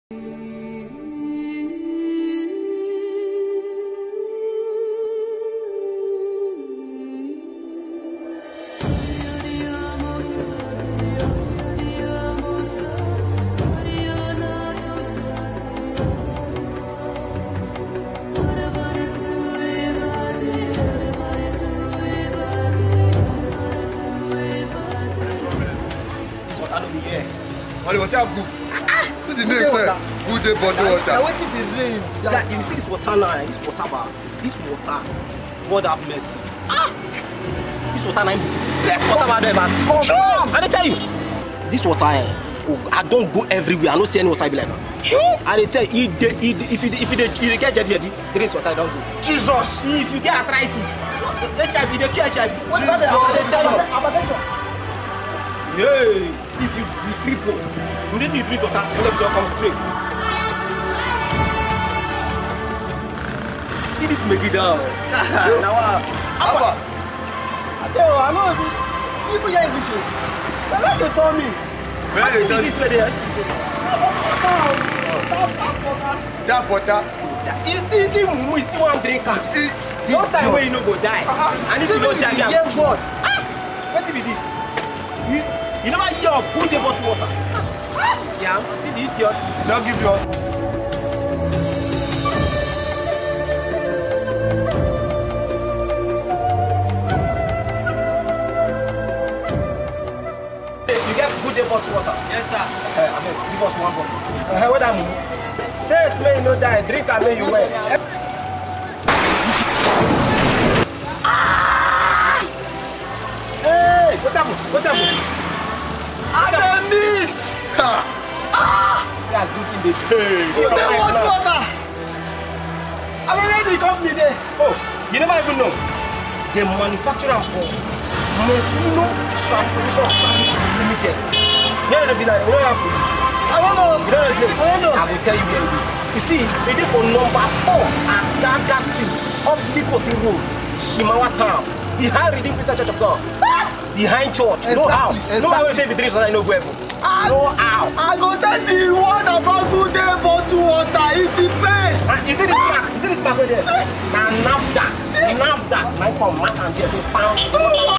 Water good. See the name, sir. Good day bottle water. I waited the rain. Yeah, you see this water now, this water bar. This water, God have mercy. This water now, best water bar I ever see. I tell you, this water, I don't go everywhere. I don't see any water be like that. I tell you, if you get jetty, drink water, don't go. Jesus! If you get arthritis, HIV, they cure HIV. What about the yeah, if you cripple, you need to drink water, and let come straight. See this Megiddo. Now, I know people here in this show. Where they told me? Where they told me? This way they say. That water. It's still mumu. It's still one drinker. No time where you no go die. And if you don't die, you are God. What be this? You never hear of good day bottle water. See the idiot. Now give yours. You get good day bottle water? Yes, sir. I mean, give us one bottle. What am I? Take me, no die. Drink and may you wear. Hey, what's happening? What's happening? I miss! See as good thing baby. You know what water? I'm already the company there. Oh, you never even know. They manufacture them for Mosino Transportation Service Limited. You know be like, where are this? I don't know. You know the place? I don't know. I will tell you where it is. You see, they did for number 4 at Gaga Street off Likosi Road, Shimawa Town, behind Redeemed Christian Church of God. Behind church, exactly, no how. Exactly. No how you say if you drink water, you no go ever. No how. I go tell the one about good day bottle water is the best. You see this mark? You see this mark right there? Now NAFDAC. NAFDAC. My come mark and just a pound.